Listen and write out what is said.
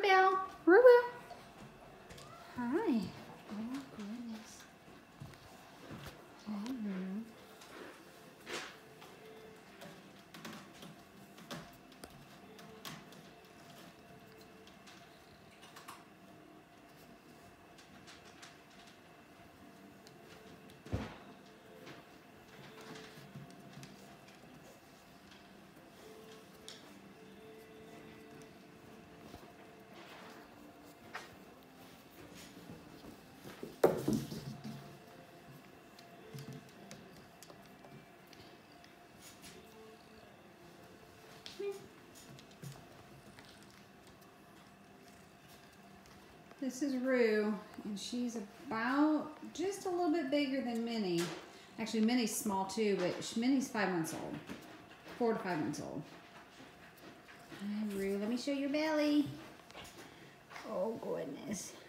Rubel. Rubel. Hi. Oh, goodness. Oh, no. This is Rue, and she's about just a little bit bigger than Minnie. Actually, Minnie's small too, but Minnie's 5 months old. 4 to 5 months old. Hi, Rue. Let me show your belly. Oh, goodness.